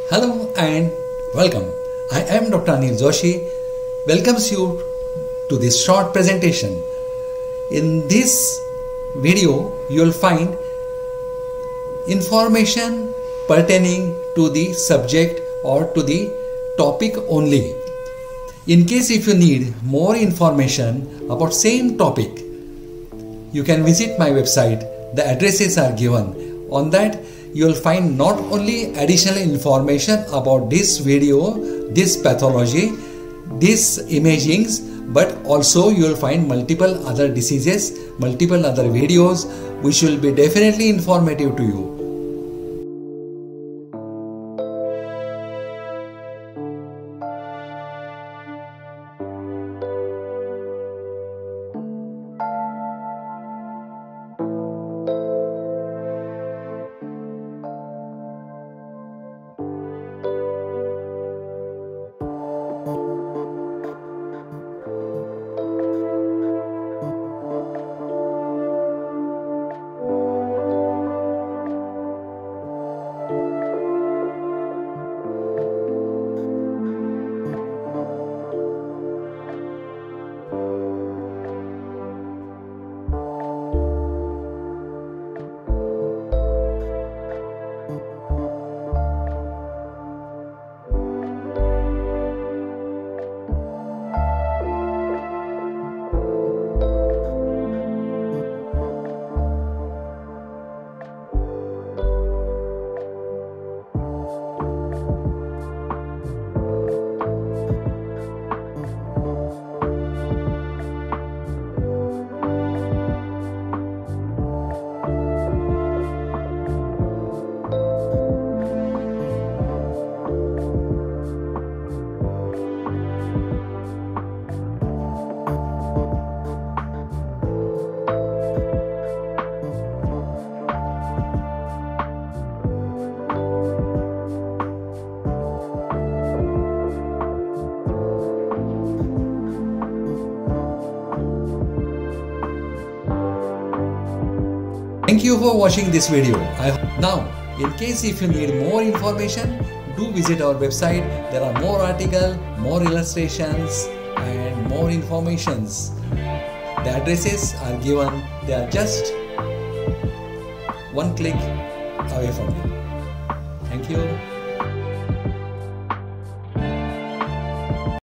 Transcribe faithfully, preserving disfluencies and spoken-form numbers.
Hello and welcome. I am Doctor Anil Joshi. Welcomes you to this short presentation. In this video, you will find information pertaining to the subject or to the topic only. In case if you need more information about same topic, you can visit my website. The addresses are given. On that, you will find not only additional information about this video, this pathology, these imagings, but also you will find multiple other diseases, multiple other videos which will be definitely informative to you. Thank you for watching this video. I now, in case if you need more information, do visit our website. There are more articles, more illustrations and more informations. The addresses are given. They are just one click away from you. Thank you.